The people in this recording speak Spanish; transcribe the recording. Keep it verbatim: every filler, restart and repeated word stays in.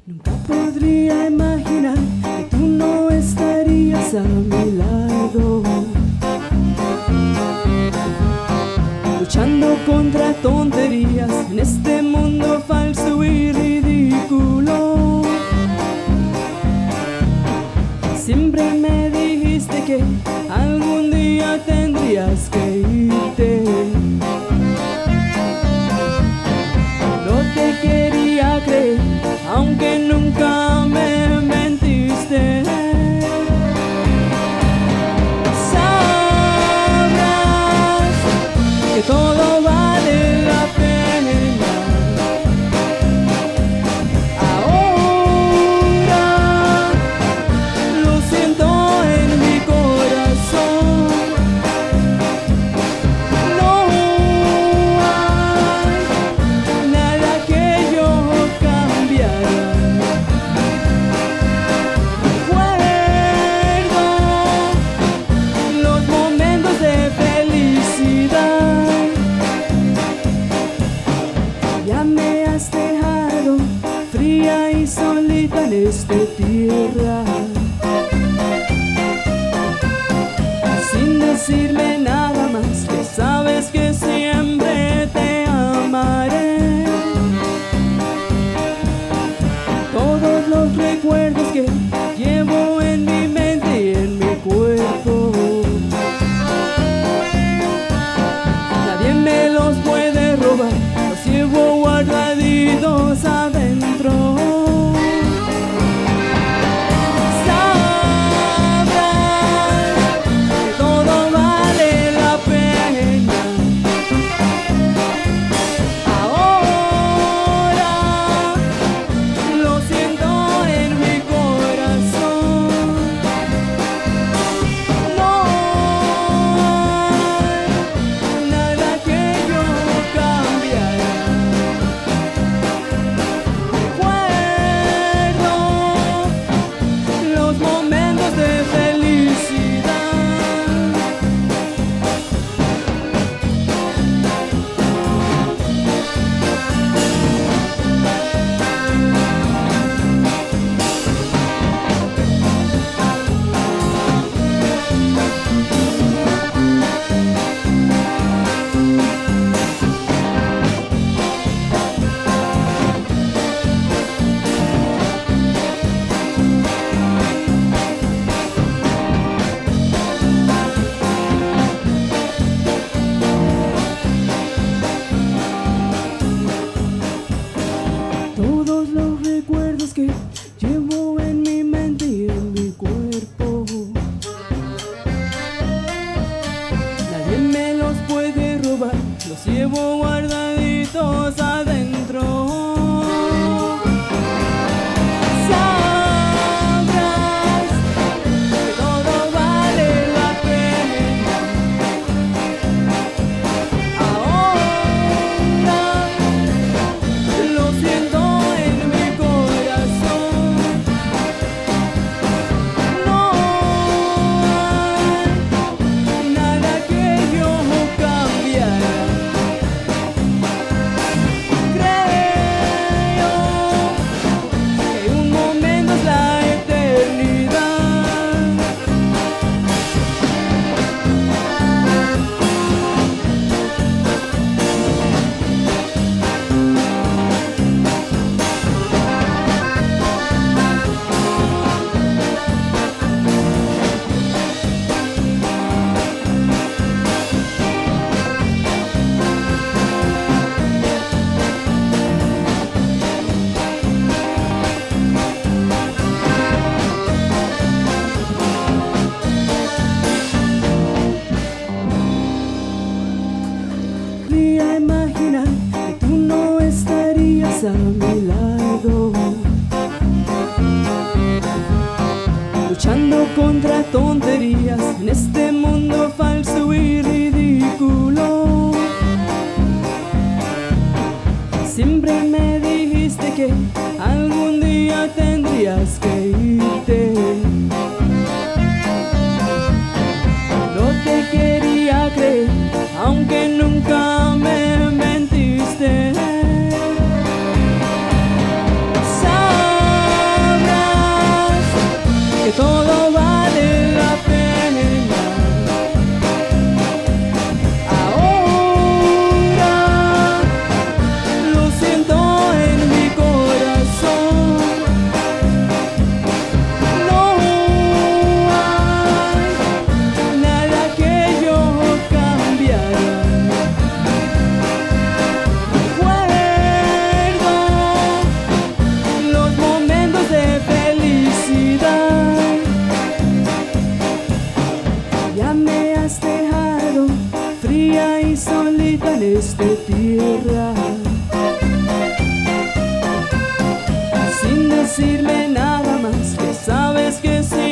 Nunca podría imaginar que tú no estarías a mi lado, luchando contra tonterías en este mundo falso y ridículo. Siempre me dijiste que algún día tendrías que irte. No te quería creer, aunque nunca me mentiste. Sabrás que todo vale la pena. Ahora lo siento en mi corazón. No hay nada que yo cambiara. Recuerdo los momentos de felicidad. Ya me has dejado fría y solita en esta tierra, sin decirme nada más, que sabes que siempre te amaré. Todos los recuerdos que llevo en mi mente y en mi cuerpo, nadie me los puede robar, los llevo guardaditos adentro. Sabrás que todo vale la pena. Ahora lo siento en mi corazón. No hay nada que yo cambiara. Recuerdo los momentos de felicidad. Todos los recuerdos que llevo en mi mente y en mi cuerpo, nadie me los puede robar, los llevo guardaditos adentro. Sabrás que todo vale la pena. Ahora lo siento en mi corazón. No hay nada que yo cambiara. Creo que un momento es la eternidad. Podría imaginar que tú no estarías a mi lado, luchando contra tonterías en este mundo falso y ridículo. Siempre me dijiste que algún día tendrías que irte. No te quería creer, aunque nunca me mentiste. Sabrás tierra. Sin decirme nada más, que sabes que se